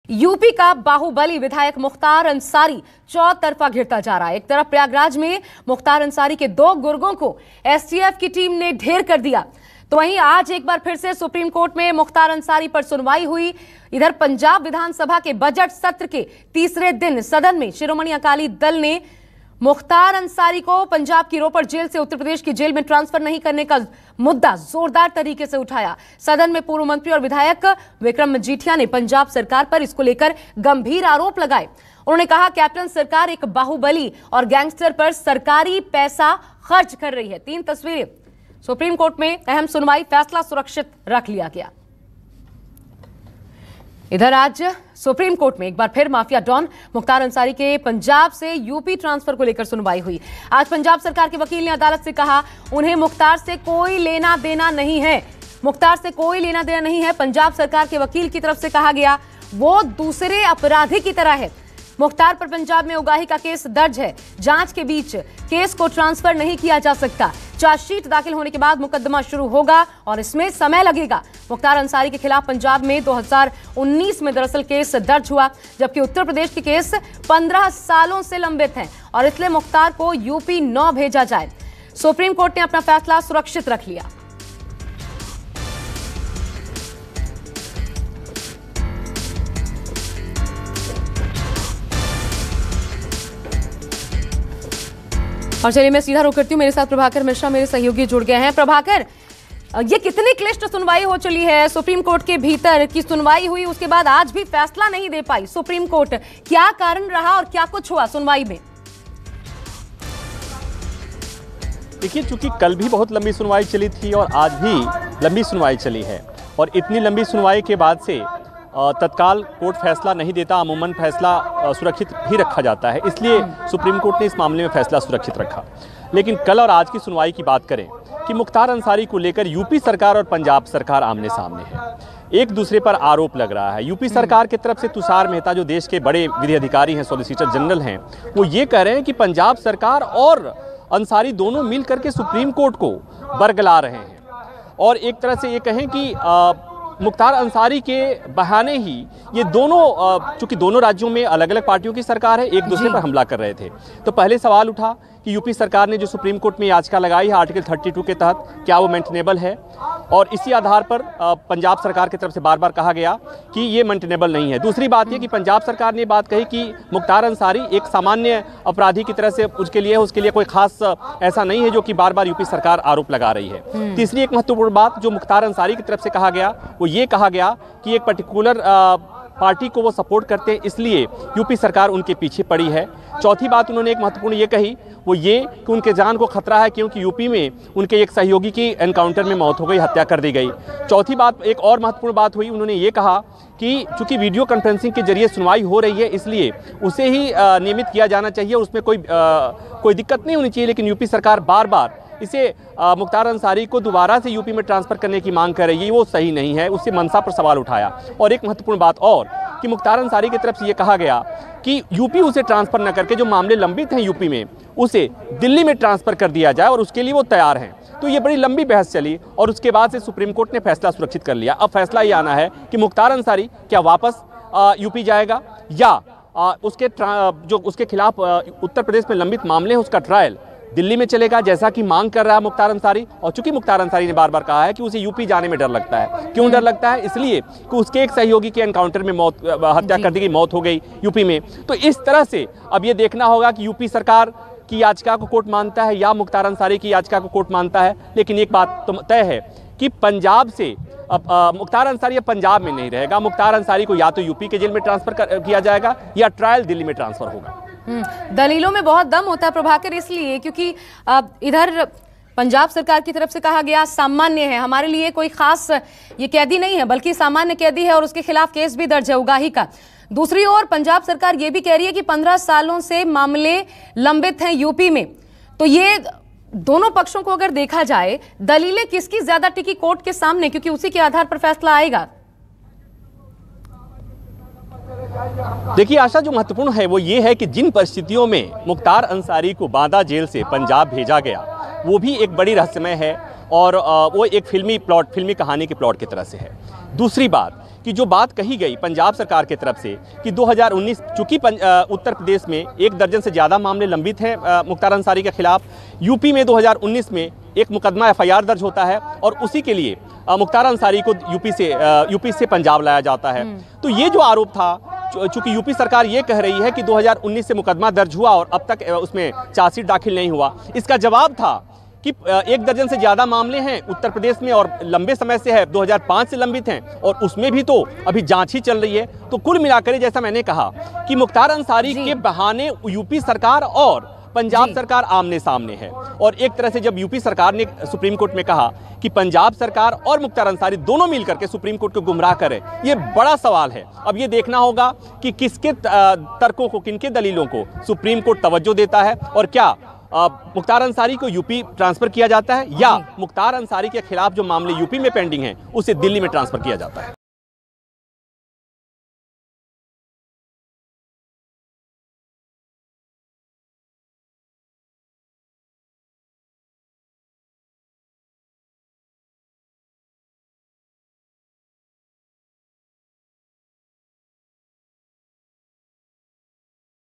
UP का बाहुबली विधायक मुख्तार अंसारी चौतरफा घिरता जा रहा है। एक तरफ प्रयागराज में मुख्तार अंसारी के 2 गुर्गों को एसटीएफ की टीम ने ढेर कर दिया, तो वहीं आज एक बार फिर से सुप्रीम कोर्ट में मुख्तार अंसारी पर सुनवाई हुई। इधर पंजाब विधानसभा के बजट सत्र के तीसरे दिन सदन में शिरोमणि अकाली दल ने मुख्तार अंसारी को पंजाब की रोपड़ जेल से उत्तर प्रदेश की जेल में ट्रांसफर नहीं करने का मुद्दा जोरदार तरीके से उठाया। सदन में पूर्व मंत्री और विधायक विक्रम मजीठिया ने पंजाब सरकार पर इसको लेकर गंभीर आरोप लगाए। उन्होंने कहा कैप्टन सरकार एक बाहुबली और गैंगस्टर पर सरकारी पैसा खर्च कर रही है। 3 तस्वीरें। सुप्रीम कोर्ट में अहम सुनवाई, फैसला सुरक्षित रख लिया गया। इधर आज सुप्रीम कोर्ट में एक बार फिर माफिया डॉन मुख्तार अंसारी के पंजाब से यूपी ट्रांसफर को लेकर सुनवाई हुई। आज पंजाब सरकार के वकील ने अदालत से कहा उन्हें मुख्तार से कोई लेना देना नहीं है। मुख्तार से कोई लेना देना नहीं है। पंजाब सरकार के वकील की तरफ से कहा गया वो दूसरे अपराधी की तरह है। मुख्तार पर पंजाब में उगाही का केस दर्ज है। जांच के बीच केस को ट्रांसफर नहीं किया जा सकता। चार्जशीट दाखिल होने के बाद मुकदमा शुरू होगा और इसमें समय लगेगा। मुख्तार अंसारी के खिलाफ पंजाब में 2019 में दरअसल केस दर्ज हुआ, जबकि उत्तर प्रदेश के केस 15 सालों से लंबित हैं और इसलिए मुख्तार को यूपी 9 भेजा जाए। सुप्रीम कोर्ट ने अपना फैसला सुरक्षित रख लिया। और चलिए मैं सीधा रुख करती हूँ, मेरे साथ प्रभाकर मिश्रा मेरे सहयोगी जुड़ गए हैं। प्रभाकर, ये कितनी क्लिष्ट सुनवाई हो चली है? सुप्रीम कोर्ट के भीतर की सुनवाई हुई, उसके बाद आज भी फैसला नहीं दे पाई सुप्रीम कोर्ट। क्या कारण रहा और क्या कुछ हुआ सुनवाई में? देखिए, चूंकि कल भी बहुत लंबी सुनवाई चली थी और आज भी लंबी सुनवाई चली है और इतनी लंबी सुनवाई के बाद से तत्काल कोर्ट फैसला नहीं देता, अमूमन फैसला सुरक्षित ही रखा जाता है, इसलिए सुप्रीम कोर्ट ने इस मामले में फैसला सुरक्षित रखा। लेकिन कल और आज की सुनवाई की बात करें कि मुख्तार अंसारी को लेकर यूपी सरकार और पंजाब सरकार आमने सामने है। एक दूसरे पर आरोप लग रहा है। यूपी सरकार की तरफ से तुषार मेहता, जो देश के बड़े विधि अधिकारी हैं, सॉलिसिटर जनरल हैं, वो ये कह रहे हैं कि पंजाब सरकार और अंसारी दोनों मिल करके सुप्रीम कोर्ट को बरगला रहे हैं और एक तरह से ये कहें कि मुख्तार अंसारी के बहाने ही ये दोनों, चूंकि दोनों राज्यों में अलग अलग पार्टियों की सरकार है, एक दूसरे पर हमला कर रहे थे। तो पहले सवाल उठा कि यूपी सरकार ने जो सुप्रीम कोर्ट में याचिका लगाई है आर्टिकल 32 के तहत, क्या वो मेंटेनेबल है? और इसी आधार पर पंजाब सरकार की तरफ से बार बार कहा गया कि ये मेंटेनेबल नहीं है। दूसरी बात ये कि पंजाब सरकार ने बात कही कि मुख्तार अंसारी एक सामान्य अपराधी की तरह से उसके लिए कोई खास ऐसा नहीं है जो कि बार बार यूपी सरकार आरोप लगा रही है। तीसरी एक महत्वपूर्ण बात जो मुख्तार अंसारी की तरफ से कहा गया वो ये कहा गया कि एक पर्टिकुलर पार्टी को वो सपोर्ट करते हैं, इसलिए यूपी सरकार उनके पीछे पड़ी है। चौथी बात उन्होंने एक महत्वपूर्ण ये कही वो ये कि उनके जान को खतरा है क्योंकि यूपी में उनके एक सहयोगी की एनकाउंटर में मौत हो गई, हत्या कर दी गई। चौथी बात, एक और महत्वपूर्ण बात हुई, उन्होंने ये कहा कि चूंकि वीडियो कॉन्फ्रेंसिंग के जरिए सुनवाई हो रही है इसलिए उसे ही नियमित किया जाना चाहिए, उसमें कोई दिक्कत नहीं होनी चाहिए। लेकिन यूपी सरकार बार बार इसे मुख्तार अंसारी को दोबारा से यूपी में ट्रांसफ़र करने की मांग कर रही है, वो सही नहीं है। उससे मंशा पर सवाल उठाया। और एक महत्वपूर्ण बात और कि मुख्तार अंसारी की तरफ से ये कहा गया कि यूपी उसे ट्रांसफ़र न करके जो मामले लंबित हैं यूपी में उसे दिल्ली में ट्रांसफ़र कर दिया जाए और उसके लिए वो तैयार हैं। तो ये बड़ी लंबी बहस चली और उसके बाद से सुप्रीम कोर्ट ने फैसला सुरक्षित कर लिया। अब फैसला ये आना है कि मुख्तार अंसारी क्या वापस यूपी जाएगा या उसके खिलाफ उत्तर प्रदेश में लंबित मामले हैं उसका ट्रायल दिल्ली में चलेगा, जैसा कि मांग कर रहा है मुख्तार अंसारी। और चूंकि मुख्तार अंसारी ने बार बार कहा है कि उसे यूपी जाने में डर लगता है। क्यों डर लगता है? इसलिए कि उसके एक सहयोगी के एनकाउंटर में हत्या कर दी गई, मौत हो गई यूपी में। तो इस तरह से अब ये देखना होगा कि यूपी सरकार की याचिका को कोर्ट मानता है या मुख्तार अंसारी की याचिका को कोर्ट मानता है। लेकिन एक बात तो तय है कि पंजाब से मुख्तार अंसारी अब पंजाब में नहीं रहेगा। मुख्तार अंसारी को या तो यूपी के जेल में ट्रांसफर किया जाएगा या ट्रायल दिल्ली में ट्रांसफर होगा। दलीलों में बहुत दम होता है प्रभाकर, इसलिए क्योंकि इधर पंजाब सरकार की तरफ से कहा गया सामान्य है, हमारे लिए कोई खास ये कैदी नहीं है बल्कि सामान्य कैदी है और उसके खिलाफ केस भी दर्ज है उगाही का। दूसरी ओर पंजाब सरकार ये भी कह रही है कि 15 सालों से मामले लंबित हैं यूपी में। तो ये दोनों पक्षों को अगर देखा जाए, दलीलें किसकी ज्यादा टिकी कोर्ट के सामने, क्योंकि उसी के आधार पर फैसला आएगा। देखिए आशा, जो महत्वपूर्ण है वो ये है कि जिन परिस्थितियों में मुख्तार अंसारी को बांदा जेल से पंजाब भेजा गया वो भी एक बड़ी रहस्यमय है और वो एक फिल्मी कहानी के प्लॉट की तरह से है। दूसरी बात कि जो बात कही गई पंजाब सरकार की तरफ से कि 2019 चूंकि उत्तर प्रदेश में 1 दर्जन से ज़्यादा मामले लंबित हैं मुख्तार अंसारी के खिलाफ, यूपी में 2019 में एक मुकदमा FIR दर्ज होता है और उसी के लिए मुख्तार अंसारी को यूपी से पंजाब लाया जाता है। तो ये जो आरोप था, चूंकि यूपी सरकार ये कह रही है कि 2019 से मुकदमा दर्ज हुआ और अब तक उसमें चार्जशीट दाखिल नहीं हुआ, इसका जवाब था कि 1 दर्जन से ज़्यादा मामले हैं उत्तर प्रदेश में और लंबे समय से है, 2005 से लंबित हैं और उसमें भी तो अभी जांच ही चल रही है। तो कुल मिलाकर जैसा मैंने कहा कि मुख्तार अंसारी के बहाने यूपी सरकार और पंजाब सरकार आमने सामने है। और एक तरह से जब यूपी सरकार ने सुप्रीम कोर्ट में कहा कि पंजाब सरकार और मुख्तार अंसारी दोनों मिलकर के सुप्रीम कोर्ट को गुमराह करें, ये बड़ा सवाल है। अब ये देखना होगा कि किसके तर्कों को, किनके दलीलों को सुप्रीम कोर्ट तवज्जो देता है और क्या मुख्तार अंसारी को यूपी ट्रांसफर किया जाता है या मुख्तार अंसारी के खिलाफ जो मामले यूपी में पेंडिंग हैं उसे दिल्ली में ट्रांसफर किया जाता है।